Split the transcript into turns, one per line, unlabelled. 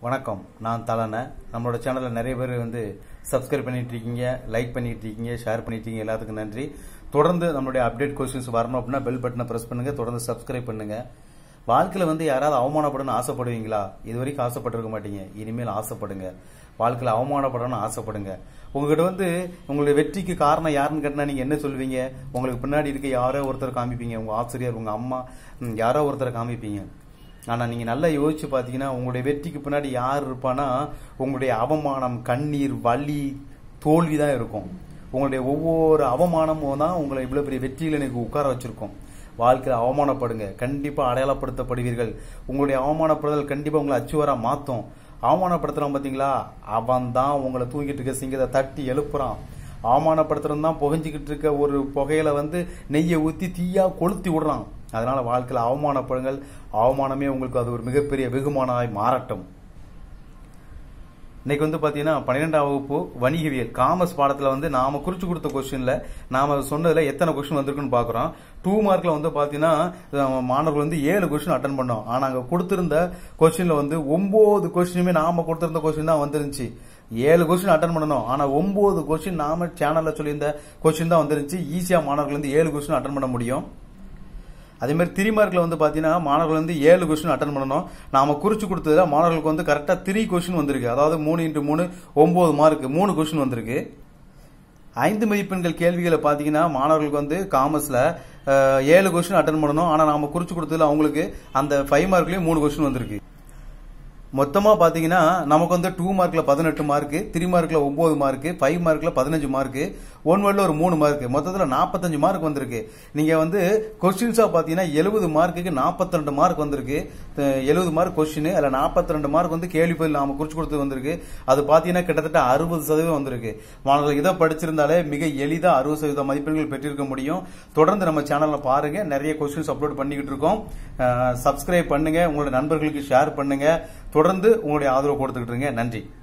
வணக்கம். நான் தலனை. நம்மளோட சேனலில் நிறைய பேர் சப்ஸ்கிரைப் பண்ணிட்டு இருக்கீங்க, லைக் பண்ணிட்டு இருக்கீங்க, ஷேர் பண்ணிட்டு இருக்கீங்க. எல்லாத்துக்கும் நன்றி. தொடர்ந்து நம்மளுடைய அப்டேட் கொஸ்டின்ஸ் வரணும் அப்படின்னா பெல் பட்டனை பிரஸ் பண்ணுங்க, தொடர்ந்து சப்ஸ்கிரைப் பண்ணுங்க. வாழ்க்கையில் யாராவது அவமானப்படணும்னு ஆசைப்படுவீங்களா? இது வரைக்கும் ஆசைப்பட்டிருக்க மாட்டீங்க, இனிமேல் ஆசைப்படுங்க. வாழ்க்கையில் அவமானப்படணும்னு ஆசைப்படுங்க. உங்ககிட்ட உங்களுடைய வெற்றிக்கு காரணம் யாருன்னு கேட்டா நீங்க என்ன சொல்லுவீங்க? உங்களுக்கு பின்னாடி இருக்க யாரோ ஒருத்தர் காமிப்பீங்க, உங்க ஆசிரியர், உங்க அம்மா, யாரோ ஒருத்தரை காமிப்பீங்க. ஆனா நீங்க நல்லா யோசிச்சு பாத்தீங்கன்னா உங்களுடைய வெற்றிக்கு பின்னாடி யார் இருப்பானா உங்களுடைய அவமானம், கண்ணீர், வலி, தோல்விதான் இருக்கும். உங்களுடைய ஒவ்வொரு அவமானமும் தான் உங்களை இவ்வளவு பெரிய வெற்றியில எனக்கு உட்கார வச்சிருக்கும். வாழ்க்கையில் அவமானப்படுங்க, கண்டிப்பா அடையாளப்படுத்தப்படுவீர்கள். உங்களுடைய அவமானப்படுதல் கண்டிப்பா உங்களை அச்சுவரா மாத்தும். அவமானப்படுத்துறான் பாத்தீங்களா, அவன் தான் உங்களை தூங்கிட்டு இருக்க சிங்கத்தை தட்டி எழுப்புறான். அவமானப்படுத்துறது தான் புகைஞ்சிக்கிட்டு இருக்க ஒரு புகையில நெய்யை ஊத்தி தீயா கொளுத்தி விடுறான். அதனால வாழ்க்கையில் அவமானப்படுங்கள். அவமானமே உங்களுக்கு அது ஒரு மிகப்பெரிய வெகுமானமாய் மாறட்டும். இன்னைக்கு பாத்தீங்கன்னா 12ஆம் வகுப்பு வணிகவியல் காமர்ஸ் பாடத்துல நாம குறிச்சு கொடுத்த கொஸ்டின்ல நாம சொன்னதுல எத்தனை கொஸ்டின் வந்திருக்குன்னு பாக்குறோம். 2 மார்க்ல பாத்தீங்கன்னா மாணவர்கள் 7 கொஸ்டின் அட்டன் பண்ணோம். ஆனா அங்க கொடுத்திருந்த கொஸ்டின்ல 9 கொஸ்டினுமே நாம கொடுத்திருந்த கொஸ்டின் தான் வந்துருந்துச்சு. 7 கொஸ்டின் அட்டன் பண்ணணும். ஆனா 9 கொஸ்டின் நாம சேனல்ல சொல்லியிருந்த கொஸ்டின் தான் வந்துருந்துச்சு. ஈஸியா மாணவர்கள் 7 கொஸ்டின் அட்டன் பண்ண முடியும். அதே மாதிரி 3 மார்க்ல பாத்தீங்கன்னா மாணவர்கள் 7 கொஸ்டின் அட்டன் பண்ணணும். நாம குறிச்சு கொடுத்ததுல மாணவர்களுக்கு கரெக்டா 3 கொஸ்டின் வந்திருக்கு. அதாவது 3x3 9 மார்க் 3 கொஸ்டின் வந்திருக்கு. 5 மதிப்பெண்கள் கேள்விகளை பாத்தீங்கன்னா மாணவர்களுக்கு காமர்ஸ்ல 7 கொஸ்டின் அட்டன் பண்ணணும். ஆனா நாம குறிச்சு கொடுத்ததுல அவங்களுக்கு அந்த 5 மார்க்லயும் 3 கொஸ்டின் வந்திருக்கு. மொத்தமா பாத்தீங்கன்னா நமக்கு 2 மார்க்ல 18 மார்க், 3 மார்க்ல 9 மார்க், 5 மார்க்ல 15 மார்க், 1 வேர்ட்ல ஒரு 3 மார்க், மொத்தத்துல 45 மார்க் வந்திருக்கு. நீங்க கொஸ்டின்ஸா பாத்தீங்கன்னா 70 மார்க்குக்கு 42 மார்க் வந்திருக்கு. 70 மார்க் கொஸ்டின், அதுல 42 மார்க் கேள்வி பதில் நாம குறிச்சு கொடுத்து வந்திருக்கு. அது பாத்தீங்கன்னா கிட்டத்தட்ட 60% வந்திருக்கு. மாணவர்கள் இதை படிச்சிருந்தாலே மிக எளிதா 60% மதிப்பெண்கள் பெற்றிருக்க முடியும். தொடர்ந்து நம்ம சேனல்ல பாருங்க, நிறைய கொஸ்டின்ஸ் அப்லோட் பண்ணிக்கிட்டு இருக்கோம். சப்ஸ்கிரைப் பண்ணுங்க, உங்களோட நண்பர்களுக்கு ஷேர் பண்ணுங்க. தொடர்ந்து உங்களுடைய ஆதரவு கொடுத்துக்கிட்டு இருங்க. நன்றி.